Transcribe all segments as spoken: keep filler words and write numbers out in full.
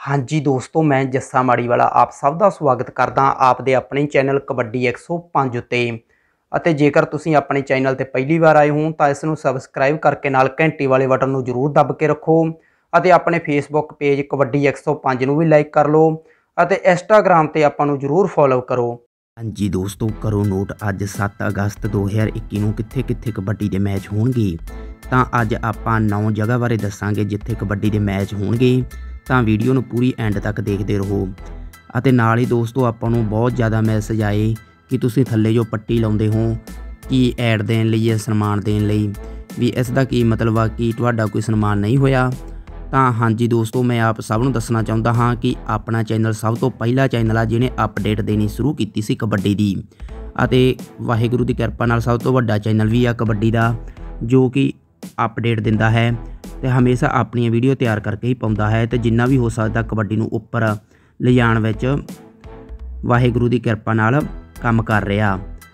हाँ जी दोस्तों, मैं जस्सा माड़ीवाला आप सब का स्वागत करदा आपदे अपने चैनल कबड्डी एक सौ पाँच उत्ते। ਅਤੇ जेकर तुसीं अपने चैनल ते पहली बार आए हो तो इसनूं सबसक्राइब करके नाल घंटी वाले बटन नूं जरूर दब के रखो ਅਤੇ अपने फेसबुक पेज कबड्डी एक सौ पाँच नूं भी लाइक कर लो ਅਤੇ इंस्टाग्राम ते आपां नूं जरूर फॉलो करो। हाँ जी दोस्तों, करो नोट अज सत्त अगस्त दो हज़ार इक्की नूं कित्थे कित्थे कबड्डी के मैच होणगे। तां अज आपां नौ जगह बारे दसांगे जिथे कबड्डी के मैच होणगे। तां वीडियो नूं पूरी एंड तक देखते रहो। ਅਤੇ नाल ही दोस्तों आपां नूं बहुत ज़्यादा मैसेज आए कि तुसीं थल्ले जो पट्टी लाउंदे हो कि ऐड देण लई या सन्मान देण लई भी इसका की मतलब आ कि तुहाडा कोई सन्मान नहीं होया। ਤਾਂ हाँ जी दोस्तों, मैं आप सब ਨੂੰ ਦੱਸਣਾ ਚਾਹੁੰਦਾ ਹਾਂ कि अपना चैनल सब तो पहला चैनल आ ਜਿਹਨੇ अपडेट देनी शुरू की सी कबड्डी ਦੀ ਅਤੇ ਵਾਹਿਗੁਰੂ ਦੀ ਕਿਰਪਾ ਨਾਲ ਸਭ ਤੋਂ ਵੱਡਾ ਚੈਨਲ ਵੀ ਆ ਕਬੱਡੀ ਦਾ जो कि अपडेट ਦਿੰਦਾ ਹੈ ਤੇ ਹਮੇਸ਼ਾ ਆਪਣੀਆਂ ਵੀਡੀਓ ਤਿਆਰ ਕਰਕੇ ਹੀ ਪਾਉਂਦਾ ਹੈ ਤੇ ਜਿੰਨਾ ਵੀ ਹੋ ਸਕਦਾ ਕਬੱਡੀ ਨੂੰ ਉੱਪਰ ਲਿਜਾਣ ਵਿੱਚ ਵਾਹਿਗੁਰੂ ਦੀ ਕਿਰਪਾ ਨਾਲ ਕੰਮ ਕਰ ਰਿਹਾ।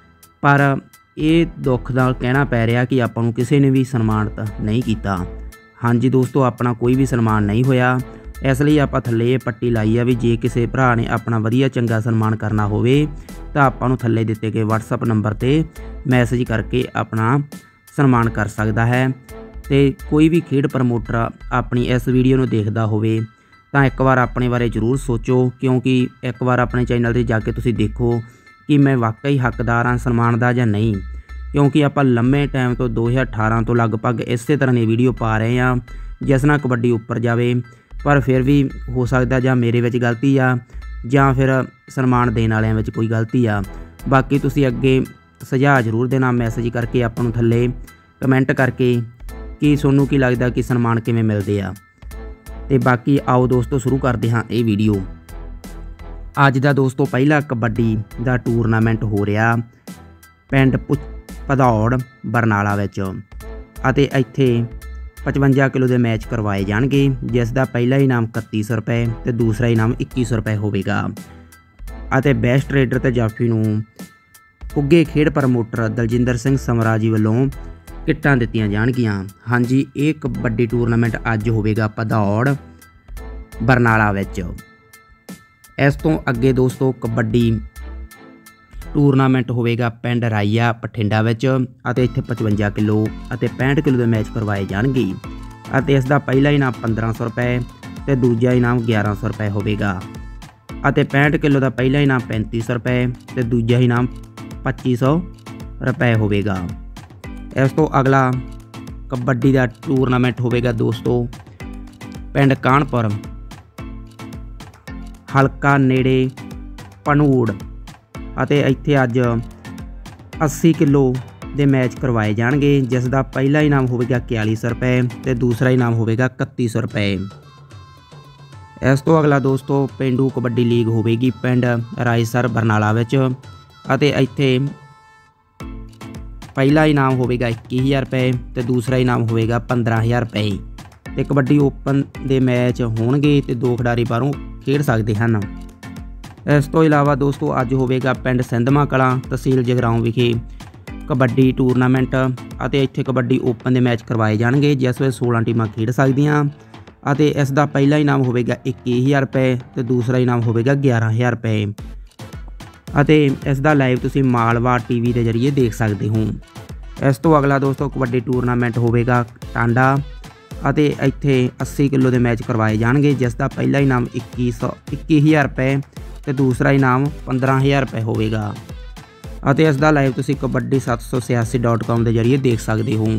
पर ਇਹ ਦੁੱਖ ਨਾਲ ਕਹਿਣਾ ਪੈ ਰਿਹਾ कि ਆਪਾਂ ਨੂੰ ਕਿਸੇ ਨੇ ਵੀ ਸਨਮਾਨਿਤ नहीं ਕੀਤਾ। हाँ जी दोस्तों, अपना कोई भी सन्मान नहीं होया, इसलिए आप थल्ले ये पट्टी लाई है भी जे किसी भरा ने अपना वधिया चंगा सन्मान करना होवे तो आपां नूं थल्ले दिते गए व्हाट्सएप नंबर ते मैसेज करके अपना सन्मान कर सकता है। तो कोई भी खेड प्रमोटर अपनी इस वीडियो नूं देखदा होवे तो एक बार अपने बारे जरूर सोचो, क्योंकि एक बार अपने चैनल पर जाके तुसीं देखो कि मैं वाकई हकदार हाँ सन्मान दा जां नहीं, क्योंकि आप लंबे टाइम तो दो हज़ार अठारह तो लगभग इस तरह की वीडियो पा रहे हैं जिस नाल कबड्डी उपर जाए। पर फिर भी हो सकता जां मेरे विच गलती आ जां फिर सन्मान देने वालियां विच कोई गलती आ। बाकी तुसीं अगे सुझाव जरूर देना मैसेज करके आपां नूं थल्ले कमेंट करके कि सोनू की लगता कि सन्मान किवें मिलदे आ। ते बाकी आओ दोस्तों शुरू करते हाँ ये वीडियो। अज दा दोस्तों पहला कबड्डी दा टूरनामेंट हो रहा पिंड भदौड़ बरनाला विच ਅਤੇ ਇੱਥੇ पचवंजा किलो के मैच करवाए जाएंगे जिस का पहला इनाम इकत्ती सौ रुपए तो दूसरा इनाम इक्की सौ रुपए होगा। ਅਤੇ बेस्ट रेडर ते जाफी नूं कुग्गे खेड प्रमोटर दलजिंदर सिंह समरा जी वालों किट्टां दित्तियां जाणगीਆਂ। हाँ जी, ये कबड्डी टूरनामेंट अज होगा भदौड़ बरनाला विच। इस तो अगे दोस्तों कबड्डी टूरनामेंट होगा पिंड राईया बठिंडा विच ਅਤੇ ਇੱਥੇ पचवंजा किलो ਅਤੇ पैंठ किलो के मैच करवाए जाएंगे। ਅਤੇ इसका पहला इनाम पंद्रह सौ रुपए तो दूजा इनाम ग्यारह सौ रुपए होगा। ਅਤੇ पैंठ किलो का पहला इनाम पैंती सौ रुपए तो दूजा इनाम पच्ची सौ रुपए होगा। इस तो अगला कबड्डी का टूरनामेंट होगा दोस्तों पिंड कानपुर हलका नेड़े पनूड़ ਅਤੇ ਇੱਥੇ अज अस्सी किलो के मैच करवाए जाएंगे जिस का पहला इनाम होगा इक्याली सौ रुपए तो दूसरा इनाम होगा इकत्ती सौ रुपए। इस तो अगला दोस्तों पेंडू कबड्डी लीग होगी पिंड रायसर बरनाला विच ਅਤੇ ਇੱਥੇ पहला इनाम होगा इक्की हज़ार रुपए तो दूसरा इनाम होगा पंद्रह हज़ार रुपए। तो कबड्डी ओपन के मैच होणगे तो दो खिडारी बाहरों खेड सकते हैं। इस तो इलावा दोस्तों अज होगा पिंड सिंधमा कलां तहसील जगराऊं विखे कबड्डी टूरनामेंट ਅਤੇ ਇੱਥੇ कबड्डी ओपन के मैच करवाए जाएंगे जिस में सोलह टीमां खेड सकदियां। ਅਤੇ इसका पहला इनाम होगा इक्की हज़ार रुपए तो दूसरा इनाम होगा ग्यारह हज़ार रुपए। ਅਤੇ इसका लाइव तुसीं मालवा टीवी के जरिए देख सकते हो। इस तो अगला दोस्तों कबड्डी टूरनामेंट होगा टांडा ਅਤੇ ਇੱਥੇ अस्सी किलो के मैच करवाए जाएंगे जिसका पहला इनाम इक्की सौ इक्की हज़ार रुपए तो दूसरा इनाम पंद्रह हज़ार रुपए होगा। ਅਤੇ इसका लाइव तुसीं कबड्डी सत्त सौ छियासी डॉट कॉम के जरिए देख सकते हो।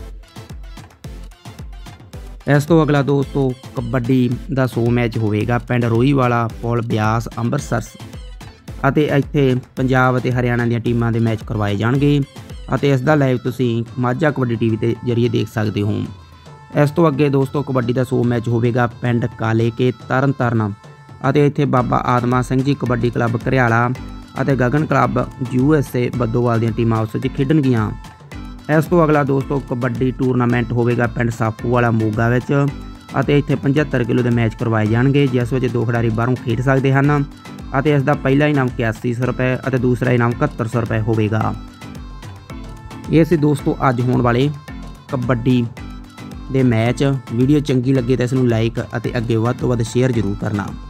इस तो अगला दोस्तों कबड्डी का सौ मैच होगा पिंड रोहीवाला पुल ब्यास अंमृतसर ਅਤੇ ਇੱਥੇ पंजाब ਅਤੇ हरियाणा ਦੀਆਂ टीमां के मैच करवाए जाएंगे ਅਤੇ इसका लाइव तुसीं माझा कबड्डी टीवी के जरिए देख सकते हो। इस तो अगे दोस्तों कबड्डी का सौ मैच होगा पिंड काले के तरन तारण ਅਤੇ ਇੱਥੇ बाबा आदमा सिंह जी कबड्डी क्लब घरियाला ਅਤੇ Gagan club U S A Baddowal ਦੀਆਂ ਟੀਮਾਂ ਉਸ ਵਿੱਚ ਖੇਡਣਗੀਆਂ। इस तो अगला दोस्तों कबड्डी टूरनामेंट होगा पिंड साफूवाला मोगा विच ਅਤੇ ਇੱਥੇ पचहत्तर किलो के मैच करवाए जाएंगे जिस ਵਿੱਚ दो खिडारी बाहरों खेड सकते हैं। ਅਤੇ इसका पहला इनाम इक्यासी सौ रुपए और दूसरा इनाम इकहत्तर सौ रुपए होगा। ये सी दोस्तों अज होने वाले कबड्डी ਦੇ ਮੈਚ। ਵੀਡੀਓ ਚੰਗੀ ਲੱਗੇ ਤਾਂ ਇਸ ਨੂੰ ਲਾਈਕ ਅਤੇ ਅੱਗੇ ਵੱਧ ਤੋਂ ਵੱਧ ਸ਼ੇਅਰ ਜ਼ਰੂਰ ਕਰਨਾ।